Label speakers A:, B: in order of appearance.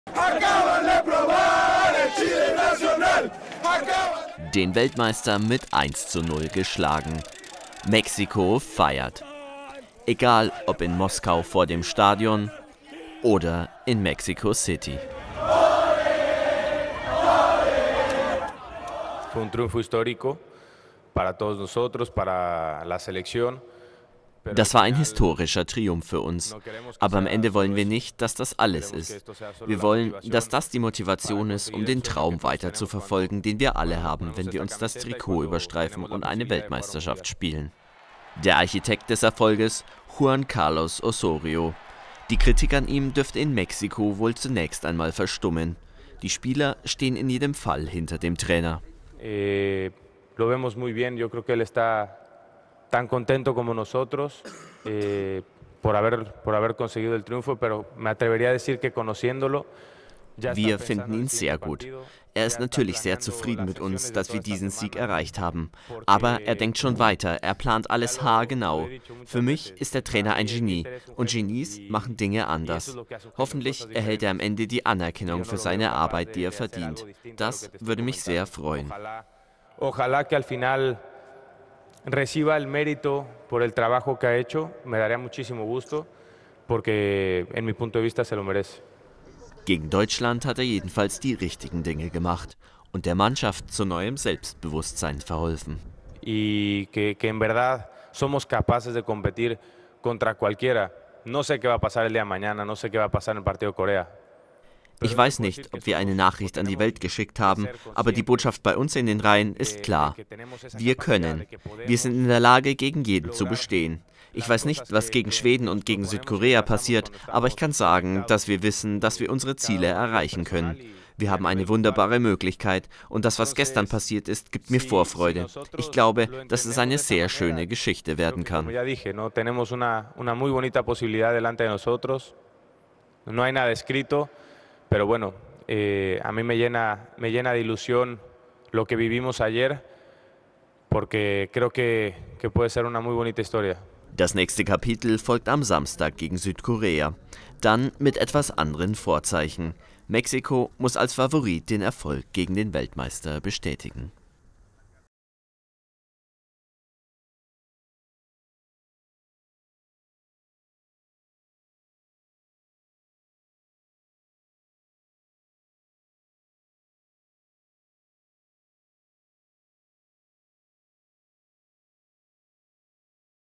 A: Den Weltmeister mit 1:0 geschlagen. Mexiko feiert. Egal ob in Moskau vor dem Stadion oder in Mexico City.
B: Fue un triunfo histórico para todos nosotros, para la selección.
A: Das war ein historischer Triumph für uns. Aber am Ende wollen wir nicht, dass das alles ist. Wir wollen, dass das die Motivation ist, um den Traum weiter zu verfolgen, den wir alle haben, wenn wir uns das Trikot überstreifen und eine Weltmeisterschaft spielen. Der Architekt des Erfolges, Juan Carlos Osorio. Die Kritik an ihm dürfte in Mexiko wohl zunächst einmal verstummen. Die Spieler stehen in jedem Fall hinter dem Trainer.
B: Lo vemos muy bien, yo creo que él está tan contento como nosotros por haber conseguido el triunfo, pero me atrevería a decir que conociéndolo.
A: Wir finden ihn sehr gut. Er ist natürlich sehr zufrieden mit uns, dass wir diesen Sieg erreicht haben. Aber er denkt schon weiter, er plant alles haargenau. Für mich ist der Trainer ein Genie und Genies machen Dinge anders. Hoffentlich erhält er am Ende die Anerkennung für seine Arbeit, die er verdient. Das würde mich sehr freuen.
B: Ojalá que al final reciba el mérito por el trabajo que ha hecho. Me daría muchísimo gusto, porque en mi punto de vista se lo merece.
A: Gegen Deutschland hat er jedenfalls die richtigen Dinge gemacht und der Mannschaft zu neuem Selbstbewusstsein verholfen.
B: Y que en verdad somos capaces de competir contra cualquiera. No sé qué va a pasar el día de mañana, no sé qué va a pasar en el partido de Corea.
A: Ich weiß nicht, ob wir eine Nachricht an die Welt geschickt haben, aber die Botschaft bei uns in den Reihen ist klar. Wir können. Wir sind in der Lage, gegen jeden zu bestehen. Ich weiß nicht, was gegen Schweden und gegen Südkorea passiert, aber ich kann sagen, dass wir wissen, dass wir unsere Ziele erreichen können. Wir haben eine wunderbare Möglichkeit und das, was gestern passiert ist, gibt mir Vorfreude. Ich glaube, dass es eine sehr schöne Geschichte werden kann.
B: Tenemos una muy bonita posibilidad delante de nosotros. No hay nada escrito. Pero bueno, a mí me llena de ilusión lo que vivimos ayer, porque creo que puede ser una muy bonita historia.
A: Das nächste Kapitel folgt am Samstag gegen Südkorea. Dann mit etwas anderen Vorzeichen. Mexiko muss als Favorit den Erfolg gegen den Weltmeister bestätigen.